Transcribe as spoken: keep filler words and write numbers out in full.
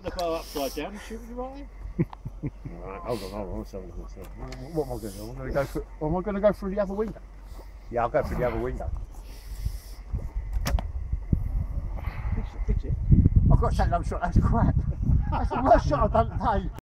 the bow upside down and shoot with your right hand. Right, hold on, hold on. Let's have a look, let's have a look. What am I going to do? I'm going to go through. Am I going to go through the other window? Yeah, I'll go through the other window. Fix it, fix it. I've got to take another shot. That's crap. That's the worst shot I've done today.